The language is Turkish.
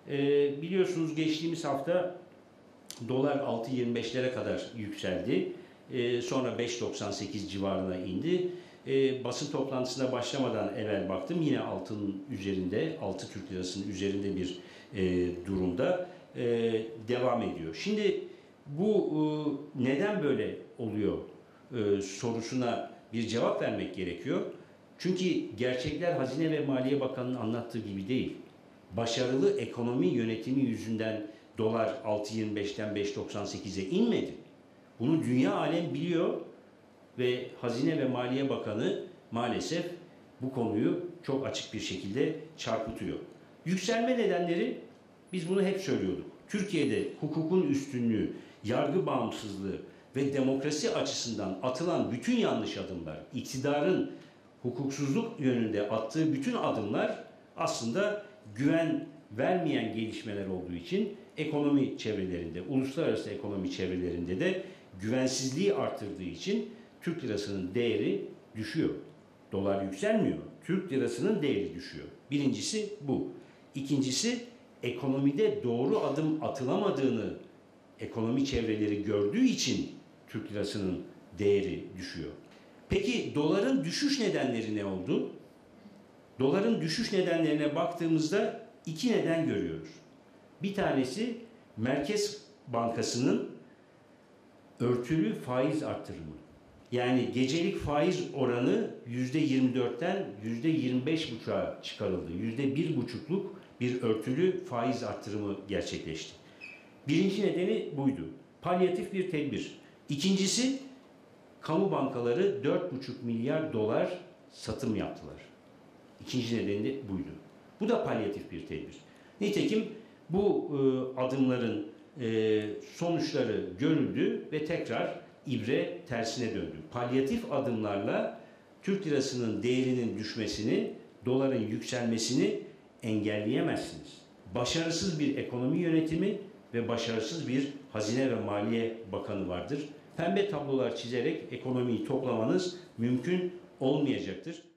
Biliyorsunuz geçtiğimiz hafta dolar 6.25'lere kadar yükseldi. Sonra 5.98 civarına indi. Basın toplantısına başlamadan evvel baktım. Yine altının üzerinde, 6 Türk lirasının üzerinde bir durumda devam ediyor. Şimdi bu neden böyle oluyor sorusuna bir cevap vermek gerekiyor. Çünkü gerçekler Hazine ve Maliye Bakanı'nın anlattığı gibi değil. Başarılı ekonomi yönetimi yüzünden dolar 6.25'ten 5.98'e inmedi. Bunu dünya alem biliyor ve Hazine ve Maliye Bakanı maalesef bu konuyu çok açık bir şekilde çarpıtıyor. Yükselme nedenleri, biz bunu hep söylüyorduk. Türkiye'de hukukun üstünlüğü, yargı bağımsızlığı ve demokrasi açısından atılan bütün yanlış adımlar, iktidarın hukuksuzluk yönünde attığı bütün adımlar aslında güven vermeyen gelişmeler olduğu için ekonomi çevrelerinde, uluslararası ekonomi çevrelerinde de güvensizliği arttırdığı için Türk lirasının değeri düşüyor. Dolar yükselmiyor. Türk lirasının değeri düşüyor. Birincisi bu. İkincisi, ekonomide doğru adım atılamadığını ekonomi çevreleri gördüğü için Türk lirasının değeri düşüyor. Peki doların düşüş nedenleri ne oldu? Doların düşüş nedenlerine baktığımızda iki neden görüyoruz. Bir tanesi Merkez Bankası'nın örtülü faiz artırımı. Yani gecelik faiz oranı %24'ten %25,5'a çıkarıldı. %1,5'luk bir örtülü faiz artırımı gerçekleşti. Birinci nedeni buydu. Palyatif bir tedbir. İkincisi, kamu bankaları 4,5 milyar dolar satım yaptılar. İkinci nedeni de buydu. Bu da palyatif bir tedbir. Nitekim bu adımların sonuçları görüldü ve tekrar ibre tersine döndü. Palyatif adımlarla Türk lirasının değerinin düşmesini, doların yükselmesini engelleyemezsiniz. Başarısız bir ekonomi yönetimi ve başarısız bir Hazine ve Maliye Bakanı vardır. Pembe tablolar çizerek ekonomiyi toplamanız mümkün olmayacaktır.